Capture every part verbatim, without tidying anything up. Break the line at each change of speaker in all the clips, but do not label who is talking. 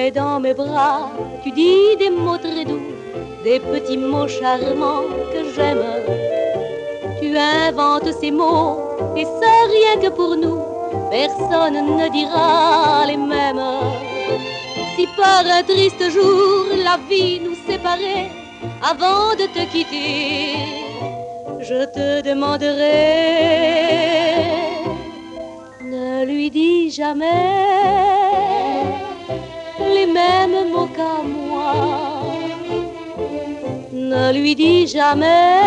Mais dans mes bras, tu dis des mots très doux, des petits mots charmants que j'aime. Tu inventes ces mots, et c'est rien que pour nous, personne ne dira les mêmes. Si par un triste jour la vie nous séparait, avant de te quitter, je te demanderai, ne lui dis jamais les mêmes mots qu'à moi. Ne lui dis jamais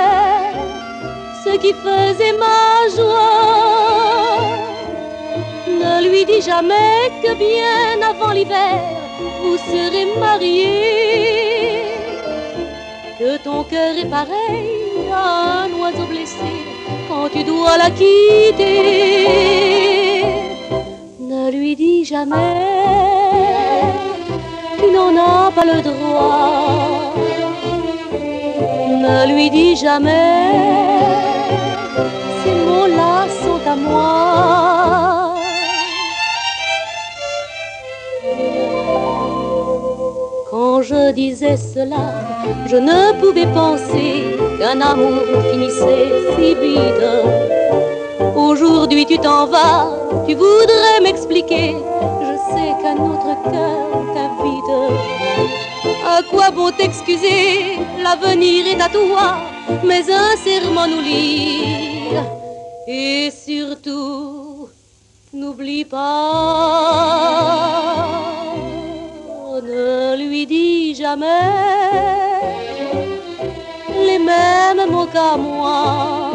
ce qui faisait ma joie. Ne lui dis jamais que bien avant l'hiver, vous serez mariés. Que ton cœur est pareil à un oiseau blessé quand tu dois la quitter. Ne lui dis jamais, tu n'en as pas le droit. Ne lui dis jamais, ces mots-là sont à moi. Quand je disais cela, je ne pouvais penser qu'un amour finissait si vite. Aujourd'hui tu t'en vas, tu voudrais m'expliquer, je sais qu'un autre cœur t'invite. À quoi bon t'excuser, l'avenir est à toi, mais un serment nous lie. Et surtout, n'oublie pas, ne lui dis jamais les mêmes mots qu'à moi.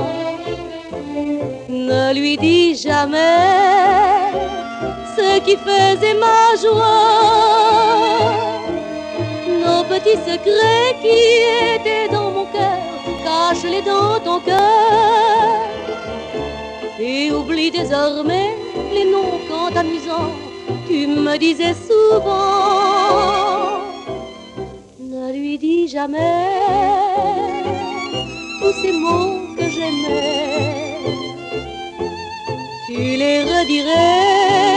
Ne lui dis jamais ce qui faisait ma joie. Nos petits secrets qui étaient dans mon cœur, cache-les dans ton cœur. Et oublie désormais les noms quand amusants tu me disais souvent. Ne lui dis jamais tous ces mots que j'aimais, tu les redirais